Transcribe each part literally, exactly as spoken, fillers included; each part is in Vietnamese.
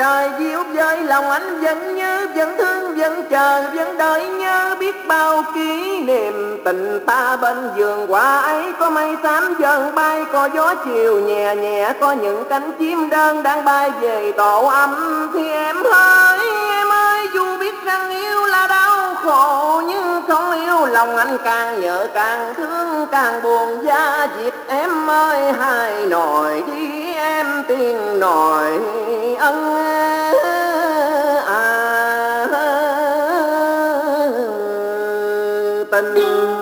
trời diệu vời, lòng anh vẫn nhớ, vẫn thương, vẫn chờ, vẫn đợi nhớ. Biết bao kỷ niệm tình ta bên vườn hoa ấy, có mây xám dần bay, có gió chiều nhẹ nhẹ, có những cánh chim đơn đang bay về tổ ấm. Thì em ơi, em ơi, dù biết rằng yêu là đau khổ, nhưng không yêu lòng anh càng nhớ càng thương, càng buồn da diệt. Em ơi hai nồi đi em tiếng nồi ân à tình.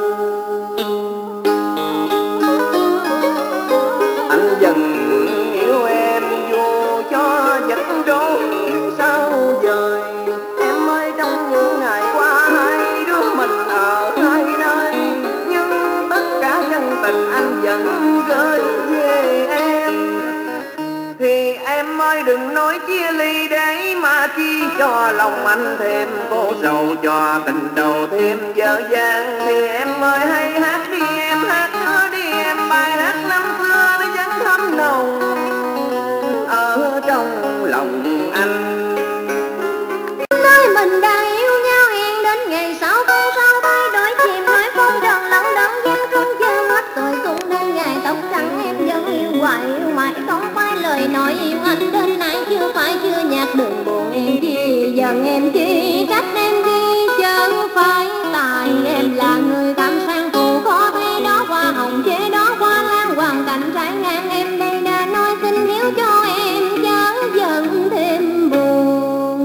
Anh dần yêu em dù cho vật đôi sao dời. Em ơi trong những ngày qua hai đứa mình ở hai nơi, nhưng tất cả chân tình anh vẫn gửi về em. Thì em ơi đừng nói chia ly để mà chi cho lòng anh thêm khổ sầu, cho tình đầu thêm dở dang. Thì em ơi hãy hát đi em, hát nữa đi em, bài hát năm xưa nó vẫn thấm nồng ở trong lòng anh. Nói mình đã yêu nhau hẹn đến ngày sau không sao thay đổi, chìm nói phong trần lẫn đẫn gian trung chưa mất tuổi cũng đến ngày tóc trắng. Em vẫn yêu hoài yêu mãi không phải lời nói yêu anh đến nay chưa phải chưa nhạt. Đừng buồn em chi giận em chi trách em chi, chứ phải tại em là người cảm sang phụ có thấy đó hoa hồng chế đó hoa lan hoàn cảnh trái ngang. Em đây đã nói xin hiếu cho em chớ giận thêm buồn.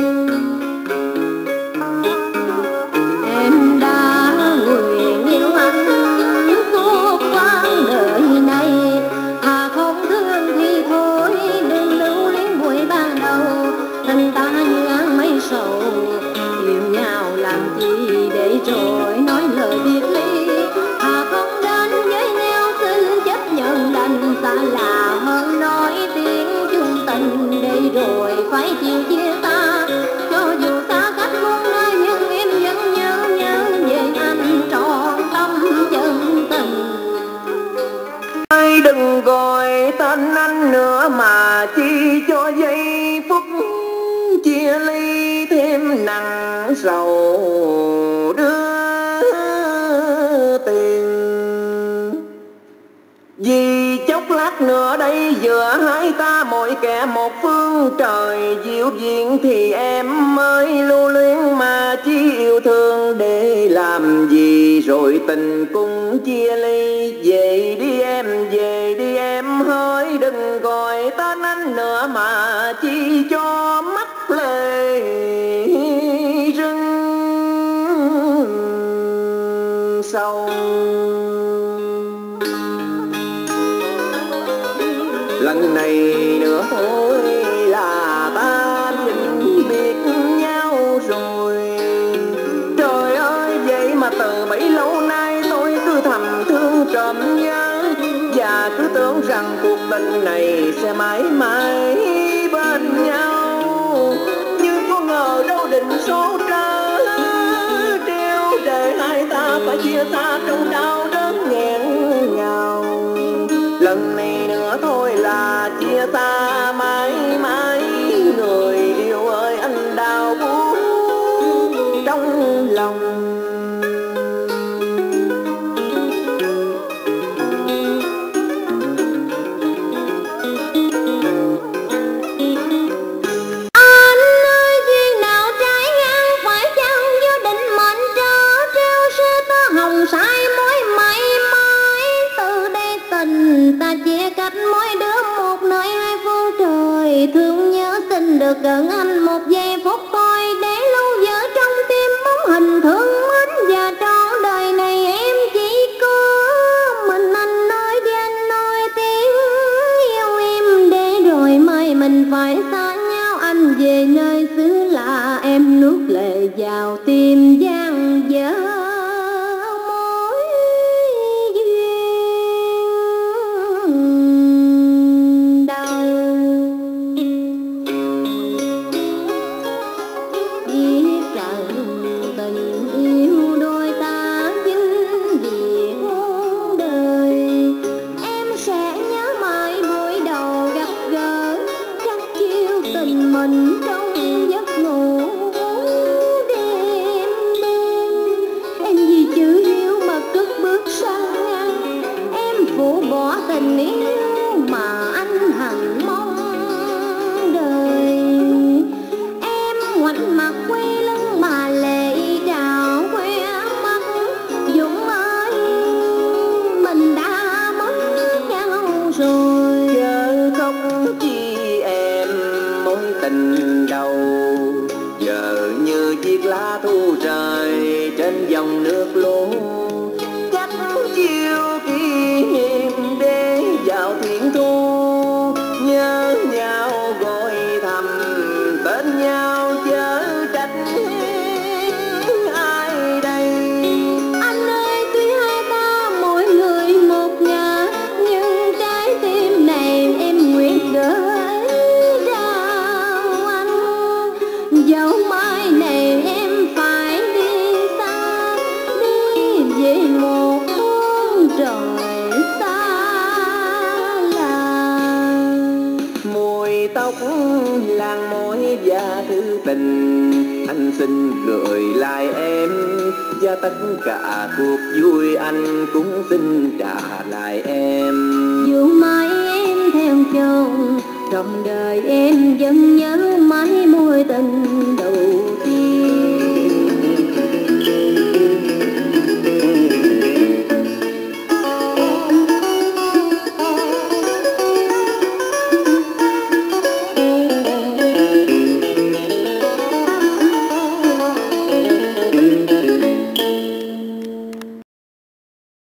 Em đã nguyện yêu anh suốt quãng đời này, à không thương thì thôi đừng lưu luyến buổi ban đầu. Tình ta như áng mây sầu, yêu nhau làm chi để rồi nói lời biệt ly. À không đến với nhau xin chấp nhận đành xa là hơn nói tiếng chung tình, để rồi phải chịu chia ta. Cho dù xa cách muôn nơi nhưng em vẫn nhớ nhớ về anh trọn tâm chân tình. Ơi đừng gọi tên anh nữa mà chi cho giây phút chia ly thêm nặng sầu đưa tiền. Vì chốc lát nữa đây giữa hai ta mỗi kẻ một phương trời diệu duyên, thì em mới lưu luyến mà chi yêu thương để làm gì rồi tình cũng chia ly. Về đi em, về đi em hỡi đừng gọi tên anh nữa mà chi cho mắt lệ rưng sâu. Lần này nữa thôi là ta vĩnh biệt nhau rồi. Trời ơi vậy mà từ bấy lâu nay tôi cứ thầm thương trộm nhớ, và cứ tưởng rằng cuộc tình này sẽ mãi mãi bên nhau. Nhưng có ngờ đâu định số trớ treo để hai ta phải chia xa trong đau đớn nghẹn ngào. Lần này nữa thôi là chia xa mãi mãi, người yêu ơi anh đau buồn trong lòng. Sai mối mãi mãi từ đây tình ta chia cách mỗi đứa một nơi hai phương trời. Thương nhớ xin được gần anh một giây phút thôi, để lâu giờ trong tim bóng hình thương mến. Và trọn đời này em chỉ có mình anh nói với anh nói tiếng yêu em, để rồi mai mình phải xa nhau. Anh về nơi xứ lạ em nuốt lệ vào tim gian dở. xin gửi lại em, và tất cả cuộc vui anh cũng xin trả lại em. Dù mai em theo chồng, trọn đời em vẫn nhớ